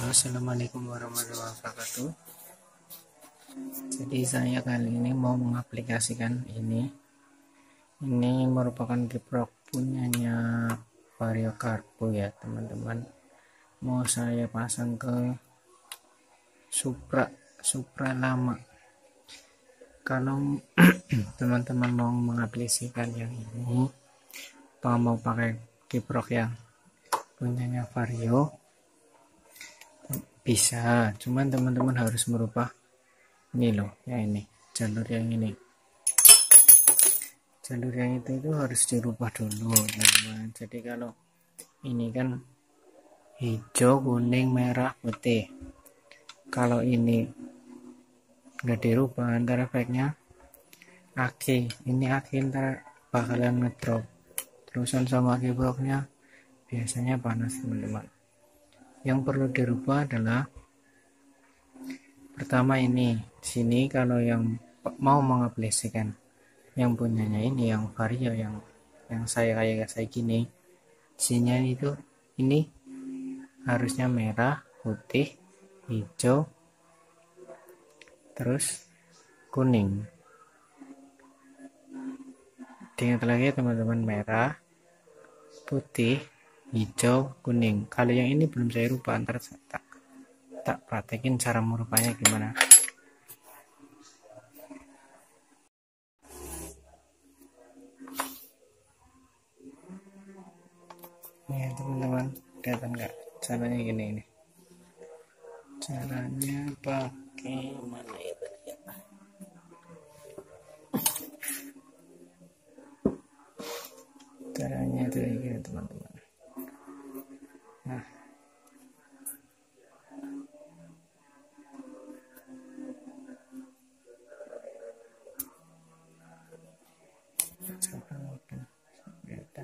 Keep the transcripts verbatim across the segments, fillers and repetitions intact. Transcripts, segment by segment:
Assalamualaikum warahmatullahi wabarakatuh. Jadi saya kali ini mau mengaplikasikan ini. Ini merupakan kiprok punyanya Vario Carbo ya teman-teman. Mau saya pasang ke Supra Supra lama. Kalau teman-teman mau mengaplikasikan yang ini, atau mau pakai kiprok yang punyanya Vario, bisa, cuman teman-teman harus merubah ini loh, ya ini jalur yang ini, jalur yang itu itu harus dirubah dulu teman-teman. Jadi kalau ini kan hijau, kuning, merah, putih, kalau ini nggak dirubah antara efeknya aki, ini aki ntar bakalan ngedrop, terusan sama kiproknya biasanya panas teman-teman. Yang perlu dirubah adalah pertama ini sini, kalau yang mau mengaplikasikan yang punyanya ini yang Vario yang yang saya kayak saya gini, sini itu ini harusnya merah, putih, hijau, terus kuning. Diingat lagi teman-teman, merah, putih, hijau, kuning. Kalau yang ini belum saya rubah, antar saya tak, tak praktekin cara merubahnya gimana. Nih teman-teman, kelihatan nggak caranya gini ini. Caranya pakai mana itu ya? Caranya itu gini teman-teman. Nah, coba mungkin beda.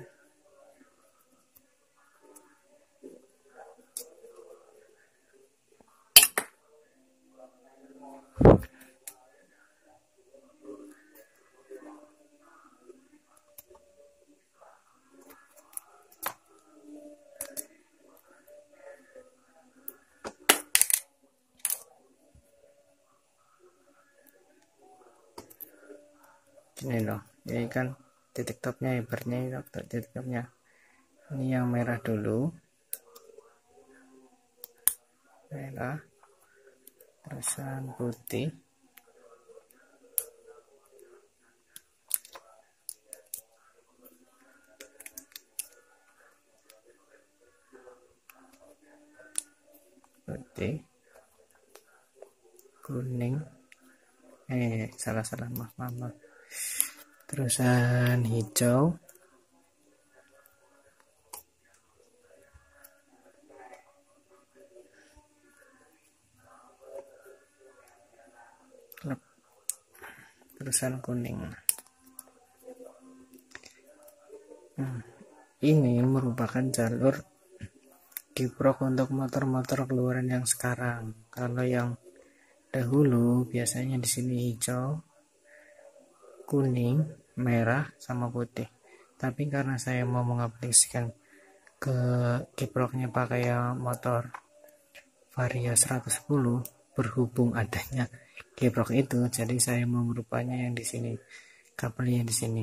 Ini loh, ini kan titik topnya, ibaratnya ini titik topnya. Ini yang merah dulu, merah, terusan putih, putih, kuning, eh salah salah maaf maaf, maaf. Terusan hijau, terusan kuning. Hmm, ini merupakan jalur kiprok untuk motor-motor keluaran yang sekarang. Kalau yang dahulu biasanya di sini hijau, kuning, merah, sama putih. Tapi karena saya mau mengaplikasikan ke kiproknya pakai motor Vario seratus sepuluh, berhubung adanya kiprok itu, jadi saya mau merubahnya yang di sini, kabelnya di sini.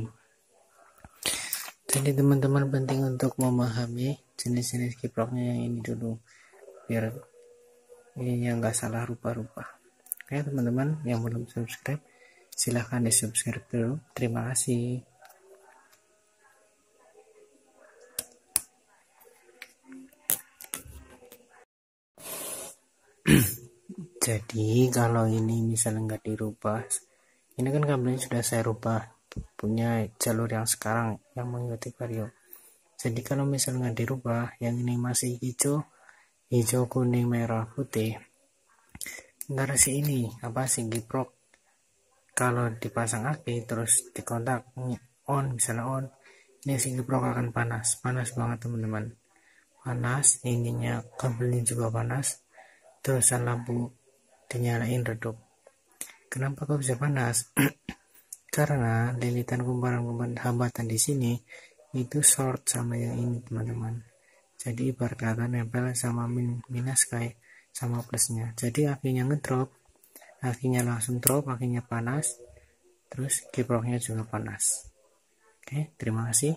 Jadi teman-teman penting untuk memahami jenis-jenis kiproknya yang ini dulu, biar ini yang nggak salah rubah-rubah. Oke teman-teman, yang belum subscribe silahkan di subscribe dulu. Terima kasih. Jadi kalau ini misalnya nggak dirubah, ini kan kabelnya sudah saya rubah, punya jalur yang sekarang yang mengikuti Vario. Jadi kalau misalnya nggak dirubah, yang ini masih hijau, hijau, kuning, merah, putih, ntar si ini apa sih kiprok, kalau dipasang aki terus dikontak on, misalnya on, ini si kiprok akan panas, panas banget teman-teman, panas, ininya kabelnya juga panas, terusan lampu dinyalain redup. Kenapa kok bisa panas? Karena lilitan kumparan-kumparan hambatan di sini itu short sama yang ini teman-teman. Jadi ibarat kata nempel sama min minus kayak sama plusnya. Jadi akinya ngedrop, akinya langsung drop, akinya panas, terus kiproknya juga panas. Oke, terima kasih.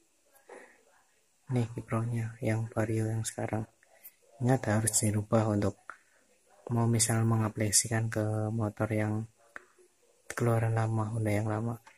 Nih kiproknya yang Vario yang sekarang. Ingat harus dirubah untuk mau misal mengaplikasikan ke motor yang keluaran lama, Honda yang lama.